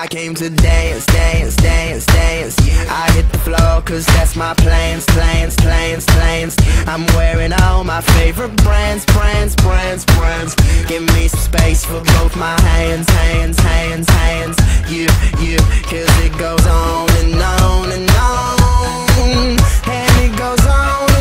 I came to dance, dance, dance, dance. I hit the floor cause that's my plans, plans, plans, plans. I'm wearing all my favorite brands, brands, brands, brands. Give me some space for both my hands, hands, hands, hands. You, cause it goes on and on and on. And it goes on